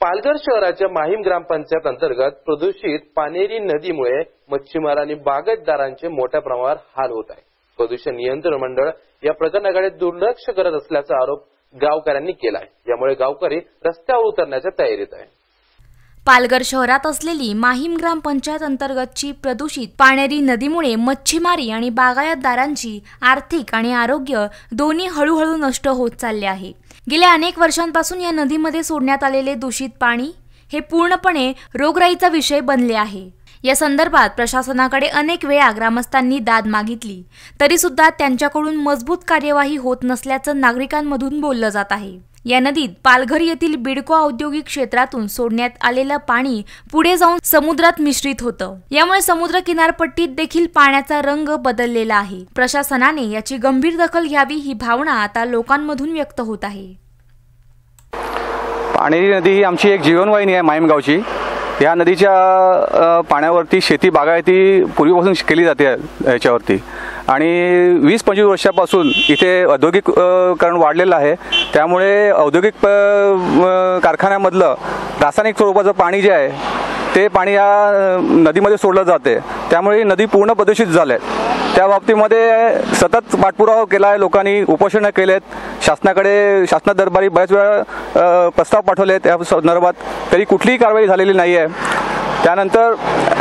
पालघर शहराच्या माहीम ग्रामपंचायत अंतर्गत प्रदूषित पानेरी नदीमुळे मच्छीमार आणि बागायतदारांचे मोठ्या प्रमाणावर हाल होत आहे। प्रदूषण नियंत्रण मंडळ या प्रकरणाकडे दुर्लक्ष करत असल्याचा आरोप गावकऱ्यांनी केला आहे। यामुळे गावकरी रस्त्यावर उतरण्याच्या तयारीत आहे। पालघर शहरात असलेली माहीम ग्रामपंचायत अंतर्गतची प्रदूषित पानेरी नदीमुळे मच्छीमारी आणि बागायतदारांची आर्थिक आणि आरोग्य दोन्ही हळूहळू नष्ट होत चालले आहे। गेल्या अनेक वर्षांपासून या नदीमध्ये सोडण्यात आलेले दूषित पाणी हे पूर्णपणे रोगराईचा विषय बनले आहे। या संदर्भात प्रशासनाकडे अनेक वेळा ग्रामस्थांनी दाद मागितली तरी सुद्धा त्यांच्याकडून मजबूत कार्यवाही होत नसल्याचं नागरिकांमधून बोललं जात आहे। या नदीत पालघर येथील बिडको औद्योगिक क्षेत्रातून सोडण्यात आलेलं पाणी पुढे जाऊन समुद्रात मिश्रित होतं। यामुळे समुद्र किनारपट्टीत देखील पाण्याचा रंग बदललेला आहे। प्रशासनाने याची गंभीर दखल घ्यावी ही भावना आता लोकांमधून व्यक्त होत आहे। पानेरी नदी ही आमची एक जीवनवाहिनी आहे माहीम गावची। या नदीच्या पाण्यावरती शेती बागायती पूर्वीपासून केली जाते याच्यावरती आणि 20-25 वर्षापासून इथे औद्योगिककरण वाढलेलं आहे। त्यामुळे औद्योगिक कारखान्यामधलं रासायनिक स्वरूपाचं पाणी जे आहे ते पाणी या नदीमध्ये सोडलं जाते। त्यामुळे ही नदी पूर्ण प्रदूषित झाली आहे। त्या बाबतीमध्ये सतत पाठपुरावा केला आहे, लोकांनी उपोषण केलेत, शासना दरबारी बऱ्याच वेळा प्रस्ताव पाठवले त्या संदर्भात, तरी कुठलीही कारवाई झालेली नाही आहे। त्यानंतर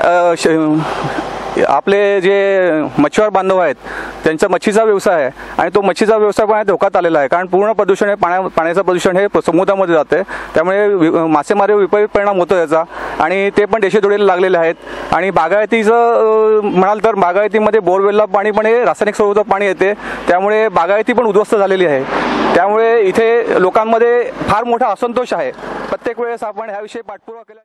आपले जे मच्छीमार बांधव आहेत त्यांचा मच्छीचा व्यवसाय आहे आणि तो मच्छीचा व्यवसाय पण धोक्यात आलेला आहे, कारण पूर्ण प्रदूषण हे पाण्याचं प्रदूषण हे समुद्रामध्ये जाते। त्यामुळे मासेमारीवर विपरीत परिणाम होतो याचा आणि ते पण देशेदोडीला लागलेले आहेत। आणि बागायतीचं म्हणाल तर बागायतीमध्ये बोरवेलला पाणी पण हे रासायनिक स्वरूपाचं पाणी येते, त्यामुळे बागायती पण उद्ध्वस्त झालेली आहे। त्यामुळे इथे लोकांमध्ये फार मोठा असंतोष आहे। प्रत्येक वेळेस आपण ह्याविषयी पाठपुरावा केला।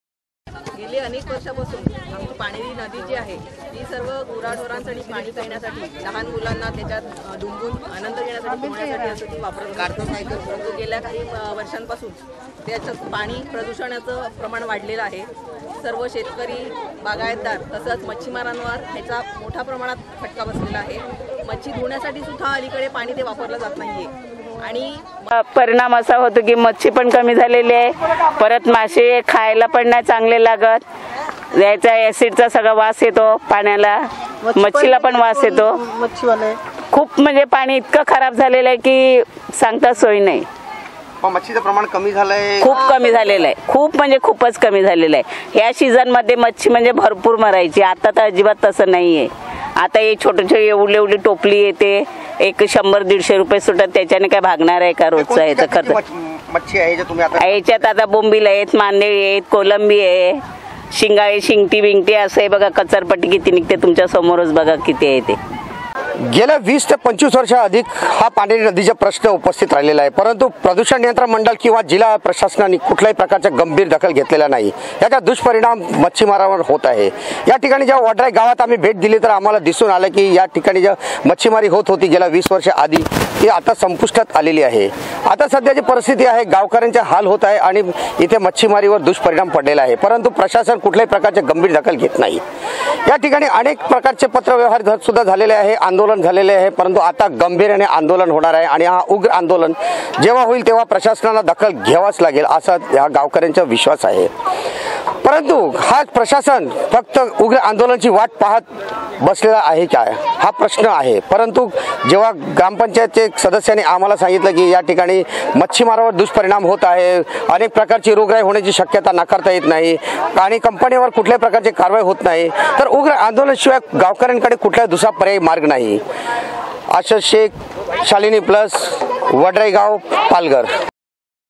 गेली अनेक वर्षापासून आमची पानेरी नदी जी आहे ती सर्व गुराढोरांसाठी पाणी पिण्यासाठी, लहान मुलांना त्याच्यात डुंबून आनंद घेण्यासाठी, पोहण्यासाठी असं ती परंतु गेल्या काही वर्षांपासून त्याचं पाणी प्रदूषणाचं प्रमाण वाढलेलं आहे। सर्व शेतकरी, बागायतदार तसंच मच्छीमारांवर ह्याचा मोठ्या प्रमाणात फटका बसलेला आहे। मच्छी धुण्यासाठी सुद्धा अलीकडे पाणी ते वापरलं जात नाहीये आणि परिणाम असा होतो की मच्छी पण कमी झालेली आहे, परत मासे खायला पण नाही चांगले लागत। याचा ऍसिडचा सगळा वास येतो पाण्याला, मच्छीला पण वास येतो। खूप म्हणजे पाणी इतकं खराब झालेलं आहे की सांगता सोय नाही। मच्छीचं प्रमाण कमी झालंय, खूप कमी झालेलं आहे, खूप म्हणजे खूपच कमी झालेलं आहे। या सीझन मध्ये मच्छी म्हणजे भरपूर मरायची, आता तर अजिबात तसं नाहीये। आता हे छोटे एवढी टोपली येते, एक 100-150 रुपये सुटत, त्याच्याने काय भागणार आहे का रोजचा याचा खर्च? मच्छी आहे जे तुम्ही आता याच्यात आता बोंबील आहेत, मांदेळी आहेत, कोलंबी आहे, शिंगाळी, शिंगटी बिंगटी असं आहे बघा। कचरपट्टी किती निघते तुमच्या समोरच बघा किती आहे ते। गेल्या 20 ते 25 वर्षाधिक हा पानेरी नदीचा प्रश्न उपस्थित राहिलेला आहे, परंतु प्रदूषण नियंत्रण मंडळ किंवा जिल्हा प्रशासनाने कुठल्याही प्रकारच्या गंभीर दखल घेतलेला नाही। याचा दुष्परिणाम मच्छीमारांवर होत आहे। या ठिकाणी जेव्हा वडराई गावात आम्ही भेट दिली तर आम्हाला दिसून आलं की या ठिकाणी ज्या मच्छीमारी होत होती गेल्या 20 वर्ष आधी ती आता संपुष्टात आलेली आहे। आता सध्याची परिस्थिती आहे, गावकऱ्यांचे हाल होत आहे आणि इथे मच्छीमारीवर दुष्परिणाम पडलेला आहे, परंतु प्रशासन कुठल्याही प्रकारचे गंभीर दखल घेत नाही। या ठिकाणी अनेक प्रकारचे पत्रव्यवहार सुद्धा झालेले आहे, आंदोलन झालेले आहे, परंतु आता गंभीर्याने आंदोलन होणार आहे आणि हा उग्र आंदोलन जेव्हा होईल तेव्हा प्रशासनाला दखल घ्यावाच लागेल असा या गावकऱ्यांचा विश्वास आहे। परंतु हा प्रशासन फक्त उग्र आंदोलनाची वाट पाहत बसलेला आहे काय हा प्रश्न आहे। परंतु जेव्हा ग्रामपंचायतचे सदस्यांनी आम्हाला सांगितलं की या ठिकाणी मच्छीमारावर दुष्परिणाम होत आहे, अनेक प्रकारची रोगराई होण्याची शक्यता नाकारता येत नाही आणि कंपनीवर कुठल्याही प्रकारची कारवाई होत नाही, तर उग्र आंदोलनाशिवाय गावकऱ्यांकडे कुठला दुसरा पर्यायी मार्ग नाही। आशा शेख, शालिनी प्लस, वडराई गाव, पालघर।